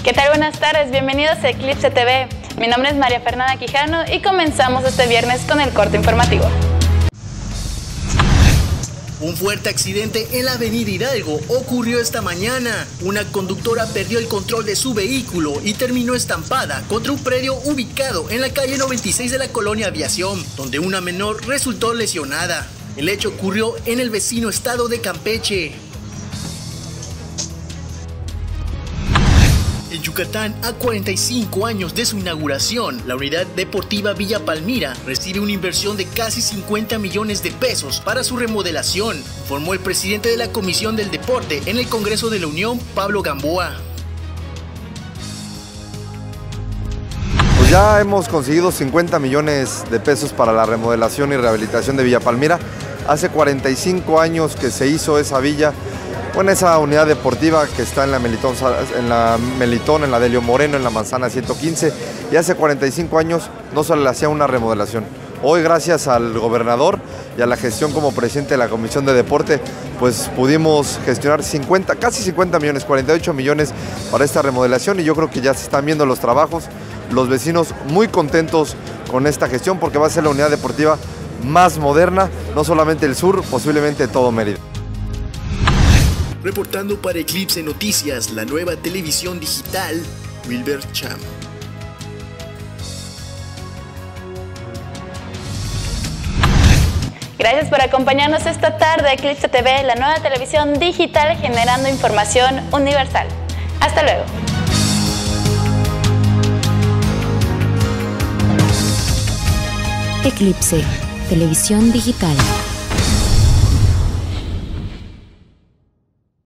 ¿Qué tal? Buenas tardes, bienvenidos a Eclipse TV. Mi nombre es María Fernanda Quijano y comenzamos este viernes con el corte informativo. Un fuerte accidente en la avenida Hidalgo ocurrió esta mañana. Una conductora perdió el control de su vehículo y terminó estampada contra un predio ubicado en la calle 96 de la colonia Aviación, donde una menor resultó lesionada. El hecho ocurrió en el vecino estado de Campeche. En Yucatán, a 45 años de su inauguración, la unidad deportiva Villa Palmira recibe una inversión de casi 50 millones de pesos para su remodelación, informó el presidente de la Comisión del Deporte en el Congreso de la Unión, Pablo Gamboa. Pues ya hemos conseguido 50 millones de pesos para la remodelación y rehabilitación de Villa Palmira. Hace 45 años que se hizo esa villa. Bueno, esa unidad deportiva que está en la Melitón, en la Delio Moreno, en la Manzana 115, y hace 45 años no se le hacía una remodelación. Hoy, gracias al gobernador y a la gestión como presidente de la Comisión de Deporte, pues pudimos gestionar casi 50 millones, 48 millones para esta remodelación, y yo creo que ya se están viendo los trabajos, los vecinos muy contentos con esta gestión porque va a ser la unidad deportiva más moderna, no solamente el sur, posiblemente todo Mérida. Reportando para Eclipse Noticias, la nueva televisión digital, Wilbert Cham. Gracias por acompañarnos esta tarde. Eclipse TV, la nueva televisión digital generando información universal. Hasta luego. Eclipse, televisión digital.